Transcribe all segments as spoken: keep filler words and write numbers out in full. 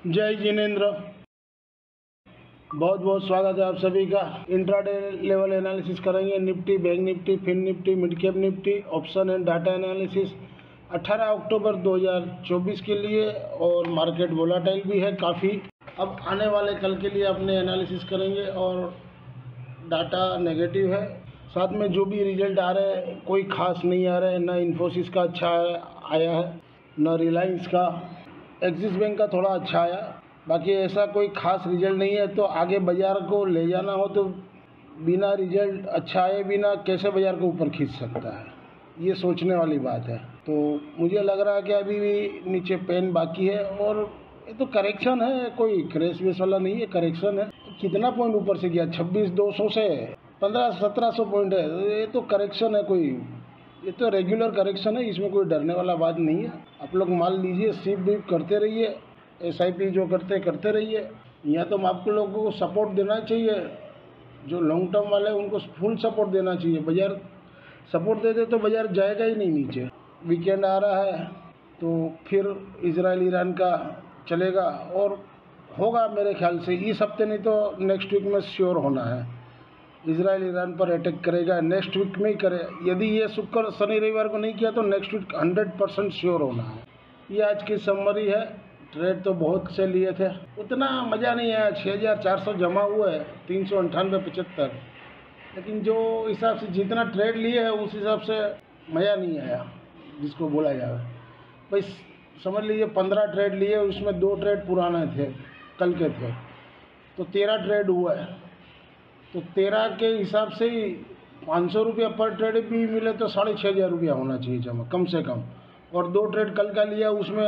जय जिनेंद्र, बहुत बहुत स्वागत है आप सभी का। इंट्राडे लेवल एनालिसिस करेंगे। Nifty, bank Nifty, fin Nifty, mid cap Nifty, option and data analysis अठारह अक्टूबर दो हज़ार चौबीस के लिए। और मार्केट वोलाटाइल भी है काफ़ी। अब आने वाले कल के लिए अपने एनालिसिस करेंगे और डाटा नेगेटिव है। साथ में जो भी रिजल्ट आ रहे हैं कोई खास नहीं आ रहा है। ना इन्फोसिस का अच्छा आया है, न रिलायंस का। एक्सिस बैंक का थोड़ा अच्छा आया, बाकी ऐसा कोई खास रिजल्ट नहीं है। तो आगे बाज़ार को ले जाना हो तो बिना रिजल्ट अच्छा आए बिना कैसे बाज़ार को ऊपर खींच सकता है, ये सोचने वाली बात है। तो मुझे लग रहा है कि अभी भी नीचे पेन बाकी है और ये तो करेक्शन है, कोई क्रैश वेश वाला नहीं है, करेक्शन है। कितना पॉइंट ऊपर से गया? छब्बीस दो सौ से पंद्रह सत्रह सौ पॉइंट है। ये तो करेक्शन है, कोई ये तो रेगुलर करेक्शन है, इसमें कोई डरने वाला बात नहीं है। आप लोग मान लीजिए, सीप बीप करते रहिए, एस आई पी जो करते करते रहिए। यहाँ तो आपको लोगों को सपोर्ट देना चाहिए, जो लॉन्ग टर्म वाले हैं उनको फुल सपोर्ट देना चाहिए। बाजार सपोर्ट दे दे तो बाजार जाएगा ही नहीं नीचे। वीकेंड आ रहा है तो फिर इजराइल ईरान का चलेगा और होगा मेरे ख्याल से इस हफ्ते, नहीं तो नेक्स्ट वीक में श्योर होना है। इजराइल ईरान पर अटैक करेगा, नेक्स्ट वीक में ही करे। यदि ये शुक्र शनि रविवार को नहीं किया तो next week hundred percent sure होना है। ये आज की समरी है। ट्रेड तो बहुत से लिए थे, उतना मज़ा नहीं आया। छः हज़ार चार सौ जमा हुआ है, तीन सौ अंठानवे पचहत्तर। लेकिन जो हिसाब से जितना ट्रेड लिए है उस हिसाब से मज़ा नहीं आया, जिसको बोला जाए। भाई समझ लीजिए पंद्रह ट्रेड लिए, उसमें दो ट्रेड पुराने थे, कल के थे, तो तेरह ट्रेड हुआ है। तो तेरह के हिसाब से ही पाँच सौ रुपया पर ट्रेड भी मिले तो साढ़े छः हज़ार रुपया होना चाहिए जमा कम से कम। और दो ट्रेड कल का लिया, उसमें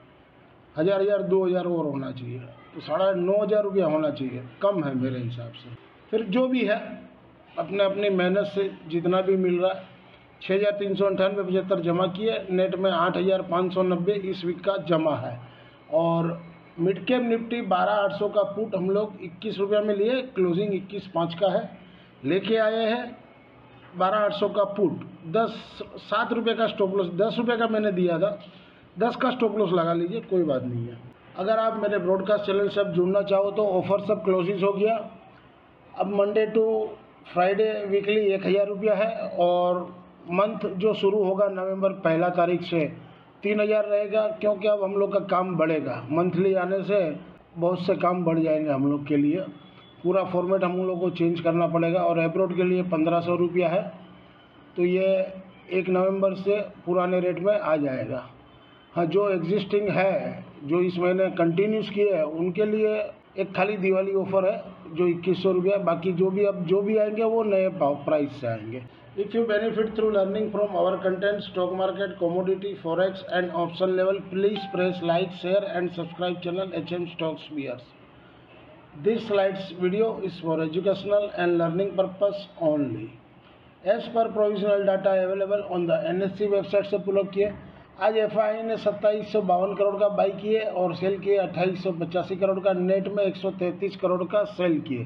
हज़ार हज़ार दो हज़ार और होना चाहिए, तो साढ़े नौ हज़ार रुपया होना चाहिए। कम है मेरे हिसाब से। फिर जो भी है अपने अपनी मेहनत से जितना भी मिल रहा है। छः हज़ार तीन सौ अंठानवे पचहत्तर जमा किए, नेट में आठ हज़ार पाँच सौ नब्बे इस वीक का जमा है। और मिड कैप निफ्टी बारह आठ सौ का पुट हम लोग इक्कीस रुपये में लिए, क्लोजिंग इक्कीस पाँच का है। लेके आए हैं बारह आठ सौ का पुट, दस सात रुपये का स्टॉप लॉस, दस रुपये का मैंने दिया था, दस का स्टॉप लॉस लगा लीजिए, कोई बात नहीं है। अगर आप मेरे ब्रॉडकास्ट चैनल से अब जुड़ना चाहो तो ऑफर सब क्लोजिंग हो गया। अब मंडे टू फ्राइडे वीकली एक हज़ार रुपया है और मंथ जो शुरू होगा नवंबर पहला तारीख से तीन हज़ार रहेगा, क्योंकि अब हम लोग का काम बढ़ेगा। मंथली आने से बहुत से काम बढ़ जाएंगे हम लोग के लिए। पूरा फॉर्मेट हम लोग को चेंज करना पड़ेगा। और एब्रॉड के लिए पंद्रह सौ रुपया है, तो ये एक नवंबर से पुराने रेट में आ जाएगा। हाँ, जो एग्जिस्टिंग है, जो इस महीने कंटिन्यूस किए हैं, उनके लिए एक खाली दिवाली ऑफर है जो इक्कीस सौ रुपया। बाकी जो भी अब जो भी आएंगे वो नए प्राइस से आएंगे। If you benefit through learning from our content, stock market, commodity, forex and option level, please press like, share and subscribe channel H M Stocks Bears. This slides video is for educational and learning purpose only. As per provisional data available on the N S E website से pull up किए। आज F I आई ने सत्ताईस सौ बावन करोड़ का buy किए और सेल किए अट्ठाईस सौ पचासी करोड़ का। नेट में एक सौ तैंतीस करोड़ का सेल किए।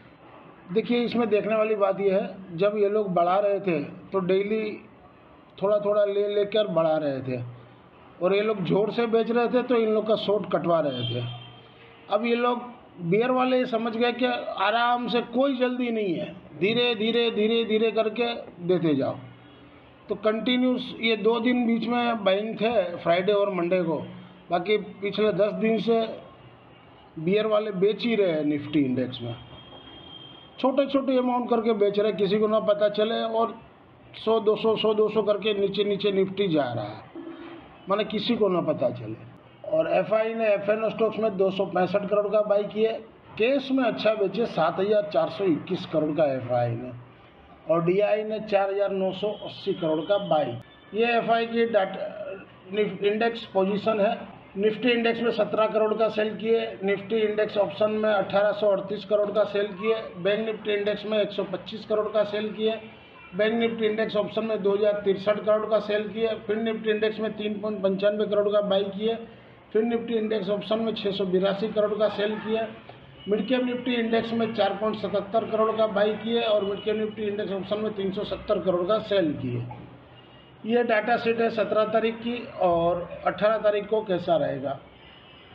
देखिए, इसमें देखने वाली बात यह है, जब ये लोग बढ़ा रहे थे तो डेली थोड़ा थोड़ा ले लेकर बढ़ा रहे थे और ये लोग जोर से बेच रहे थे तो इन लोग का शॉर्ट कटवा रहे थे। अब ये लोग बियर वाले समझ गए कि आराम से, कोई जल्दी नहीं है, धीरे धीरे धीरे धीरे करके देते जाओ। तो कंटिन्यूस ये दो दिन बीच में बाइंग थे, फ्राइडे और मंडे को। बाकी पिछले दस दिन से बियर वाले बेच ही रहे हैं निफ्टी इंडेक्स में, छोटे छोटे अमाउंट करके बेच रहे, किसी को ना पता चले। और सौ दो सौ सौ दो सौ करके नीचे नीचे निफ्टी जा रहा है, माने किसी को ना पता चले। और एफ आई ने एफ एन ओ स्टॉक्स में दो सौ पैंसठ करोड़ का बाई किए। कैश में अच्छा बेचे, सात हज़ार चार सौ इक्कीस करोड़ का एफ आई ने। और डी आई ने चार हज़ार नौ सौ अस्सी करोड़ का बाई। ये एफ आई की डाटा इंडेक्स पोजीशन है। निफ्टी इंडेक्स में सत्रह करोड़ का सेल किए। निफ्टी इंडेक्स ऑप्शन में अठारह सौ अड़तीस करोड़ का सेल किए। बैंक निफ्टी इंडेक्स में एक सौ पच्चीस करोड़ का सेल किए। बैंक निफ्टी इंडेक्स ऑप्शन में दो हज़ार तिरसठ करोड़ का सेल किए। फिन निफ्टी इंडेक्स में तीन पॉइंट पंचानवे करोड़ का बाई किए। फिन निफ्टी इंडेक्स ऑप्शन में छः सौ बिरासी करोड़ का सेल किए। मिड कैप निफ्टी इंडेक्स में चार पॉइंट सतहत्तर करोड़ का बाई किए और mid cap Nifty index option में तीन सौ सत्तर करोड़ का सेल किए। ये डाटा शीट है सत्रह तारीख की। और अठारह तारीख को कैसा रहेगा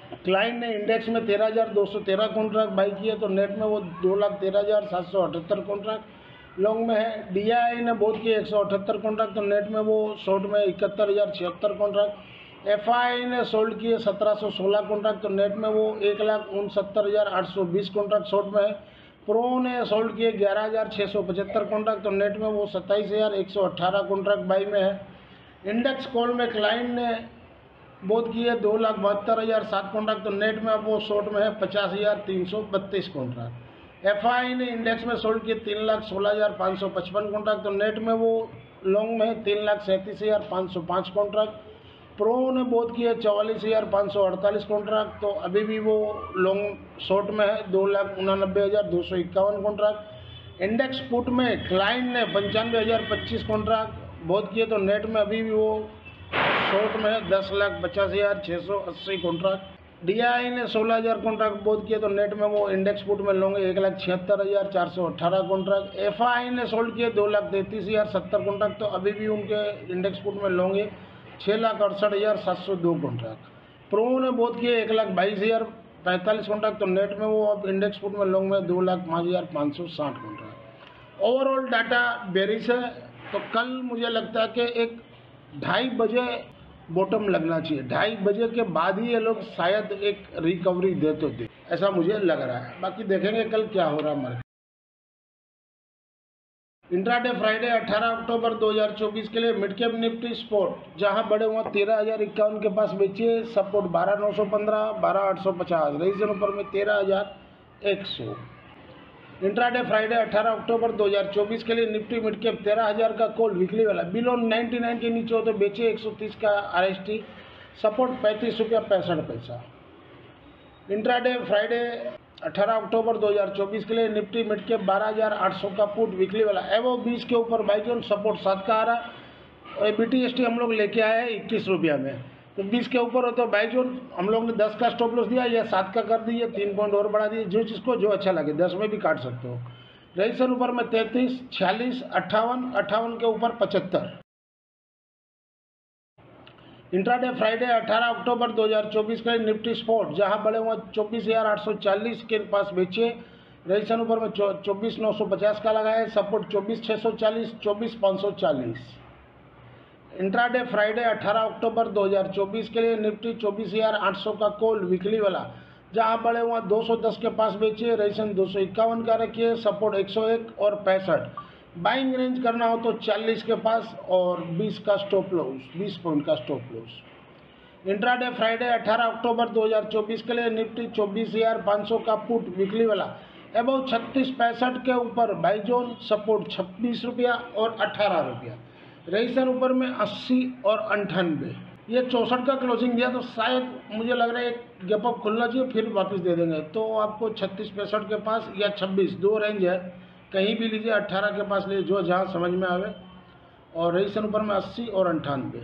क्लाइंट ने इंडेक्स में तेरह हज़ार दो सौ तेरह कॉन्ट्रैक्ट बाई किए तो नेट में वो दो लाख तेरह हज़ार सात सौ अठहत्तर कॉन्ट्रैक्ट लॉन्ग में है। डी आई आई ने बहुत किए एक सौ अठहत्तर कॉन्ट्रैक्ट तो नेट में वो शॉर्ट में इकहत्तर हज़ार छिहत्तर कॉन्ट्रैक्ट। एफ आई आई ने सोल्ड किए सत्रह सौ सोलह कॉन्ट्रैक्ट तो नेट में वो एक लाख उनसत्तर हज़ार आठ सौ बीस कॉन्ट्रैक्ट शॉर्ट में है। प्रो ने सोल्ड किए ग्यारह हज़ार छः सौ पचहत्तर कॉन्ट्रैक्ट तो नेट में वो सत्ताईस हज़ार एक सौ अट्ठारह कॉन्ट्रैक्ट बाई में है। इंडेक्स कॉल में क्लाइंट ने बहुत किए दो लाख बहत्तर हज़ार सात कॉन्ट्रैक्ट तो नेट में अब वो शॉर्ट में है पचास हज़ार तीन सौ बत्तीस कॉन्ट्रैक्ट। एफ आई आई ने इंडेक्स में सोल्ड किए तीन लाख सोलह हज़ार पाँच सौ पचपन कॉन्ट्रैक्ट तो नेट में वो लॉन्ग में है तीन लाख सैंतीस हज़ार पाँच सौ पाँच कॉन्ट्रैक्ट। प्रो ने बहुत किए चौवालीस हज़ार पाँच सौ अड़तालीस कॉन्ट्रैक्ट तो अभी भी वो लॉन्ग शॉर्ट में है दो लाख उनानबे हज़ार दो सौ इक्यावन कॉन्ट्रैक्ट। इंडेक्स पुट में क्लाइंट ने पंचानवे हज़ार पच्चीस कॉन्ट्रैक्ट बहुत किए तो नेट में अभी भी वो शॉर्ट में है दस लाख पचास हज़ार छः सौ अस्सी कॉन्ट्रैक्ट। डी आई आई ने सोलह हज़ार कॉन्ट्रैक्ट बहुत किए तो नेट में वो इंडेक्स पुट में लॉन्ग एक लाख छिहत्तर हज़ार चार सौ अट्ठारह कॉन्ट्रैक्ट। एफ आई आई ने सोल्ड किए दो लाख तैंतीस हज़ार सत्तर कॉन्ट्रैक्ट तो अभी भी उनके इंडेक्स पुट में लॉन्ग है छः लाख अड़सठ हज़ार सात सौ दो कॉन्ट्रैक्ट। प्रो ने बहुत किए एक लाख बाईस हज़ार पैंतालीस कॉन्ट्रैक्ट तो नेट में वो अब इंडेक्स पुट में लॉन्ग में दो लाख पाँच हज़ार पाँच सौ साठ कॉन्ट्रैक्ट। ओवरऑल डाटा बेरिश है तो कल मुझे लगता है कि एक ढाई बजे बॉटम लगना चाहिए, ढाई बजे के बाद ही ये लोग शायद एक रिकवरी दे तो दे, ऐसा मुझे लग रहा है। बाकी देखेंगे कल क्या हो रहा है मार्केट। इंट्राडे फ्राइडे अठारह अक्टूबर दो हज़ार चौबीस के लिए मिड कैप निफ्टी स्पॉट जहां बड़े हुआ तेरह हज़ार इक्यावन के पास बेचे, सपोर्ट बारह नौ सौ पंद्रह बारह आठ सौ पचास, रेजिस्टेंस ऊपर में तेरह हज़ार एक सौ। इंट्राडे फ्राइडे अठारह अक्टूबर दो हज़ार चौबीस के लिए निफ्टी मिड कैप तेरह हज़ार का कॉल वीकली वाला बिलो निन्यानवे के नीचे हो तो बेचे एक सौ तीस का आर एस टी, सपोर्ट पैंतीस रुपया पैंसठ पैसा। इंट्राडे फ्राइडे अठारह अक्टूबर दो हज़ार चौबीस के लिए निफ्टी मिड कैप बारह हज़ार आठ सौ का पुट वीकली वाला एवो बीस के ऊपर बाई जोन, सपोर्ट सात का आ रहा और बी टी एस टी हम लोग लेके आए हैं इक्कीस रुपया में तो बीस के ऊपर हो तो बाई जोन हम लोग ने दस का स्टॉप लॉस दिया या सात का कर दिए, तीन पॉइंट और बढ़ा दिए, जो जिसको जो अच्छा लगे दस में भी काट सकते हो। रेजिस्टेंस ऊपर में तैंतीस छियालीस अट्ठावन अट्ठावन के ऊपर पचहत्तर। इंट्राडे फ्राइडे अठारह अक्टूबर दो हज़ार चौबीस का निफ्टी स्पॉट जहां बड़े हुए चौबीस हज़ार आठ सौ चालीस के पास बेचे, रेजिस्टेंस ऊपर में चौबीस नौ सौ पचास का लगाए, सपोर्ट चौबीस छः सौ चालीस चौबीस पाँच सौ चालीस। इंट्राडे फ्राइडे अठारह अक्टूबर दो हज़ार चौबीस के लिए निफ्टी चौबीस हज़ार आठ सौ का कॉल वीकली वाला जहां बड़े हुआ दो सौ दस के पास बेचे, रेजिस्टेंस दो सौ इक्यावन का रखिए, सपोर्ट एक सौ एक और पैंसठ। बाइंग रेंज करना हो तो चालीस के पास और बीस का स्टॉप लॉस, बीस पॉइंट का स्टॉप लॉस। इंट्राडे फ्राइडे अठारह अक्टूबर दो हज़ार चौबीस के लिए निफ्टी चौबीस हज़ार पाँच सौ का पुट वीकली वाला एबव छत्तीस पैंसठ के ऊपर बाई जोन, सपोर्ट छब्बीस रुपया और अट्ठारह रुपया, रेजिस्टेंस ऊपर में अस्सी और अंठानवे। ये चौंसठ का क्लोजिंग दिया तो शायद मुझे लग रहा है एक गैप अप खुलना चाहिए फिर वापस दे देंगे तो आपको छत्तीस पैंसठ के पास या छब्बीस दो रेंज है, कहीं भी लीजिए, अट्ठारह के पास लीजिए जो जहाँ समझ में आवे, और रेजिस्टेंस ऊपर में अस्सी और अंठानवे।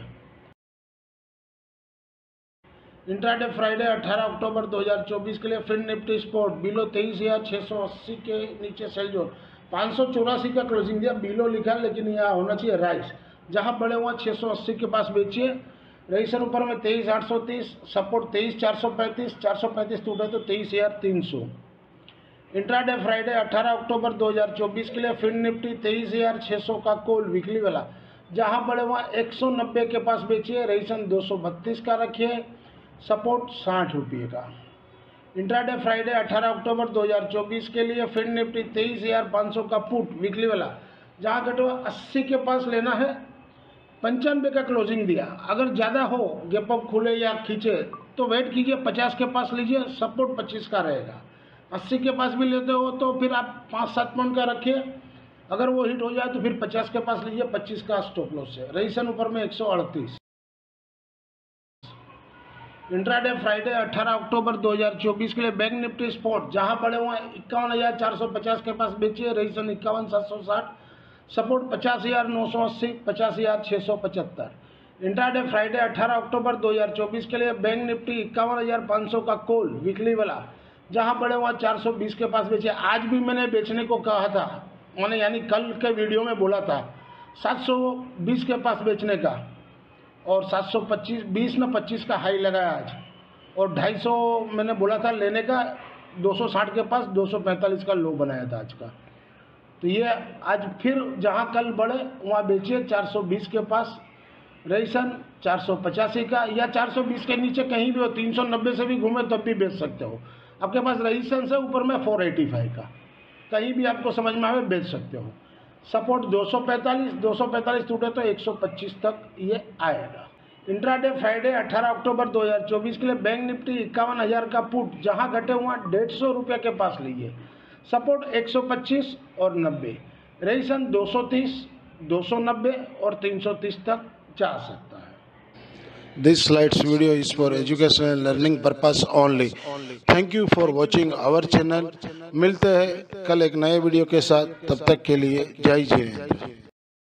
इंट्राडे फ्राइडे अठारह अक्टूबर दो हज़ार चौबीस के लिए फिन निफ्टी स्पॉट बिलो तेईस हज़ार छः सौ अस्सी के नीचे सेल जोन पाँच सौ चौरासी का क्लोजिंग दिया, बिलो लिखा लेकिन यहाँ होना चाहिए राइस, जहाँ बड़े हुआ छः सौ अस्सी के पास बेचिए, रेजिस्टेंस ऊपर में तेईस आठ सौ तीस, सपोर्ट तेईस चार सौ पैंतीस, चार सौ पैंतीस टूटे तो तेईस हज़ार तीन सौ। इंट्राडे फ्राइडे अठारह अक्टूबर दो हज़ार चौबीस के लिए फिन निफ्टी तेईस हज़ार छः सौ का कॉल वीकली वाला जहाँ बड़े हुआ एक सौ नब्बे के पास बेचिए, रेजिस्टेंस दो सौ बत्तीस का रखिए, सपोर्ट साठ रुपये का। इंट्राडे फ्राइडे अठारह अक्टूबर दो हज़ार चौबीस के लिए फिन निफ्टी तेईस हज़ार पाँच सौ का पुट वीकली वाला जहाँ घटो अस्सी के पास लेना है, पंचानवे का क्लोजिंग दिया, अगर ज़्यादा हो गैप अप खुले या खींचे तो वेट कीजिए, पचास के पास लीजिए, सपोर्ट पच्चीस का रहेगा। अस्सी के पास भी लेते हो तो फिर आप पाँच सात पॉइंट का रखिए, अगर वो हिट हो जाए तो फिर पचास के पास लीजिए, पच्चीस का स्टॉप लॉस है, रेजिस्टेंस ऊपर में एक सौ अड़तीस। इंट्राडे फ्राइडे अठारह अक्टूबर दो हज़ार चौबीस के लिए बैंक निफ्टी स्पॉट जहां पड़े हुए इक्यावन हज़ार चार सौ पचास के पास बेचिए, रेजिस्टेंस इक्यावन सात सौ साठ, सपोर्ट पचास हज़ार नौ सौ अस्सी पचास हज़ार छः सौ पचहत्तर। इंट्राडे फ्राइडे अठारह अक्टूबर दो हज़ार चौबीस के लिए बैंक निफ्टी इक्यावन हज़ार पाँच सौ का कॉल वीकली वाला जहां पड़े हुआ चार सौ बीस के पास बेचे, आज भी मैंने बेचने को कहा था, मैंने यानी कल के वीडियो में बोला था सात सौ बीस के पास बेचने का और सात सौ पच्चीस बीस में पच्चीस का हाई लगाया आज, और ढाई सौ मैंने बोला था लेने का, दो सौ साठ के पास दो सौ पैंतालीस का लो बनाया था आज का। तो ये आज फिर जहां कल बढ़े वहां बेचिए चार सौ बीस के पास, रईसन चार सौ पचासी का, या चार सौ बीस के नीचे कहीं भी हो, तीन सौ नब्बे से भी घूमे तब भी बेच सकते हो। आपके पास रईसन से ऊपर में चार सौ पचासी का, कहीं भी आपको समझ में आवे बेच सकते हो। सपोर्ट दो सौ पैंतालीस, दो सौ पैंतालीस टूटे तो एक सौ पच्चीस तक ये आएगा। इंट्राडे फ्राइडे अठारह अक्टूबर दो हज़ार चौबीस के लिए बैंक निफ्टी इक्यावन हज़ार का पुट जहां घटे हुआ डेढ़ सौ रुपये के पास लीजिए। सपोर्ट एक सौ पच्चीस और नब्बे, रईसन दो सौ तीस, दो सौ नब्बे और तीन सौ तीस तक जा सकता है। This slides video is for educational and learning purpose only. Thank you for watching our channel. मिलते हैं कल एक नए वीडियो के साथ, तब तक के लिए जय जय हिंद।